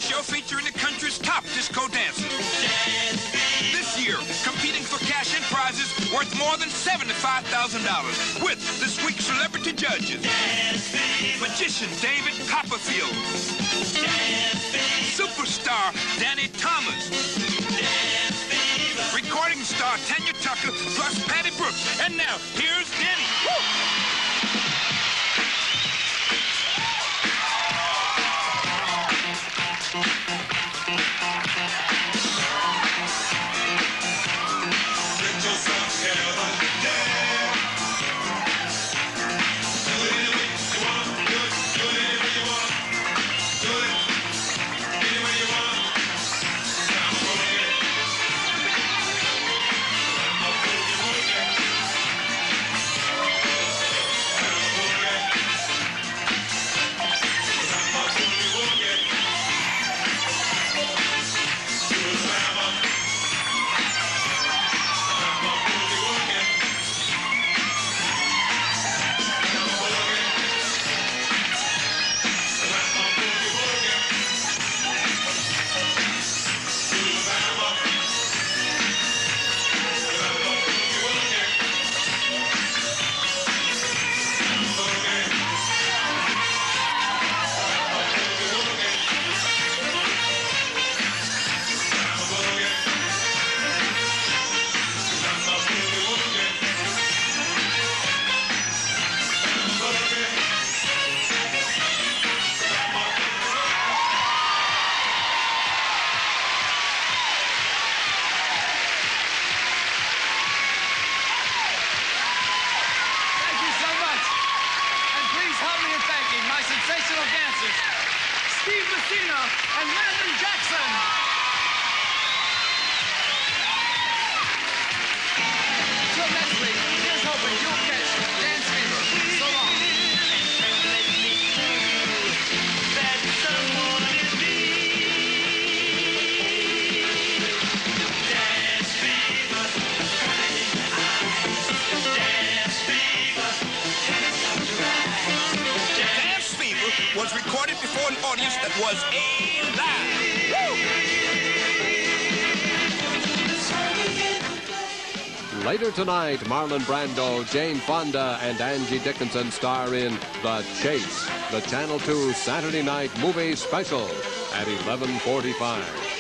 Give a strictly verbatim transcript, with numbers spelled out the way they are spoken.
the show featuring the country's top disco dancers. This year, competing for cash and prizes worth more than seventy-five thousand dollars with this week's celebrity judges. Magician David Copperfield. Superstar Danny Thomas. Recording star Tanya Tucker plus Patty Brooks. And now, here's Danny. Woo! Sensational dancers, Steve Messina and Landon Jackson. Till next week, here's hoping you'll catch Dance Fever. So long. Was recorded before an audience that was alive. Later tonight, Marlon Brando, Jane Fonda, and Angie Dickinson star in The Chase, the Channel two Saturday night movie special at eleven forty-five.